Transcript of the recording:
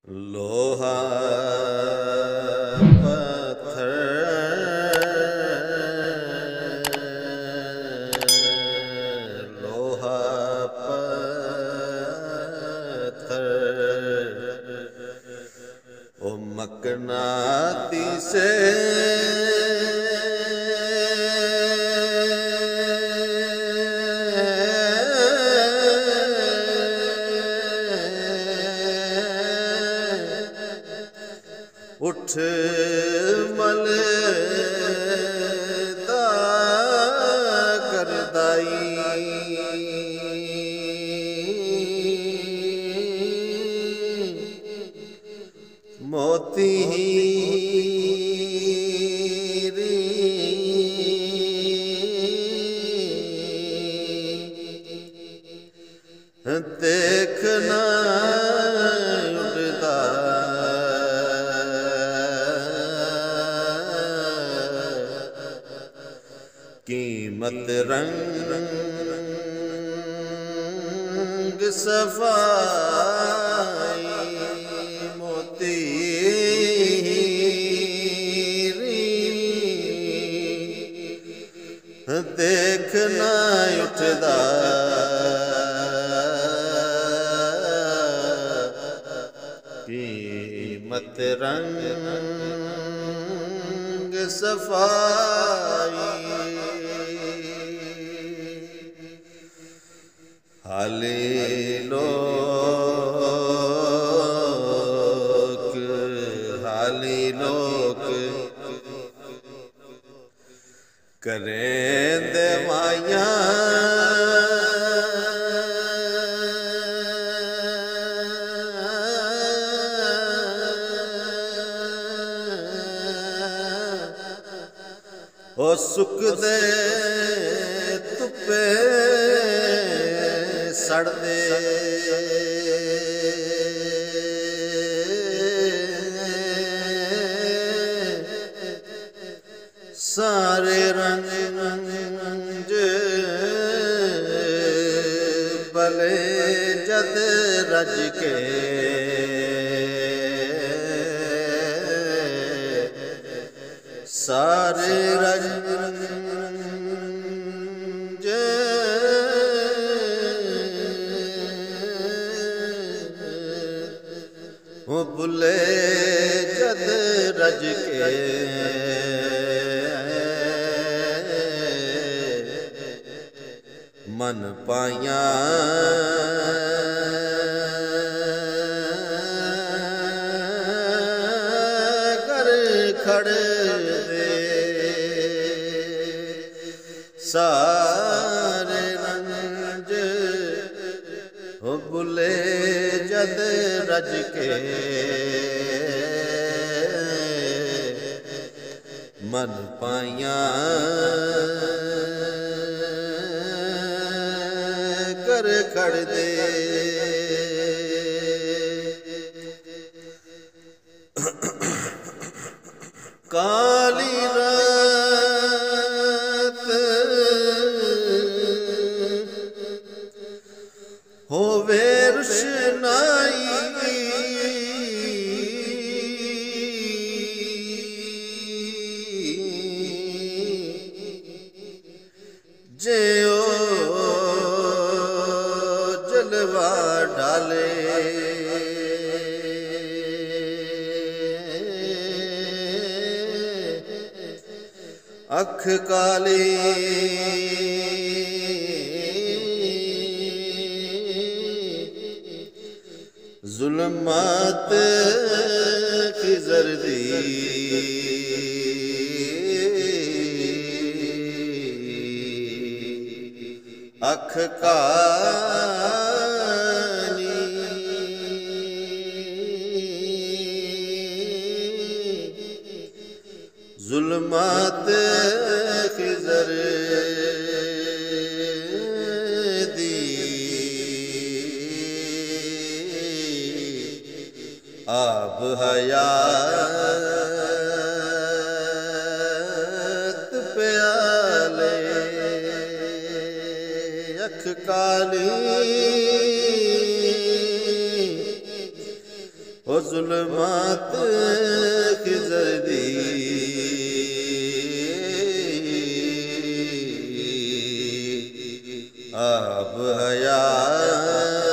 लोहा पत्थर लोहा पत्थर ओ मकनातीसे उठ मलदा करदाई मोती हीरी देखना उड़दा कीमत रंग सफाई मोती देखना उठदा कीमत रंग सफाई हाली लोक करें दवाइयाँ ओ सुख दे तुपे सड़ दे सारे रंग भले जद रज के सारे रंग वो बुले जद रज के मन पाया कर खड़ दे सारे रंज हो बुले जद रज के मन पाया कर खड़ दे काली रात होवे रुशनाई जे जलवा डाले अख काली जुल्मत की जर्दी अख काली जुल्मत की जर्दी आब हयात प्याले अख काली ओ ज़ुल्मात खिज़र दी आब हयात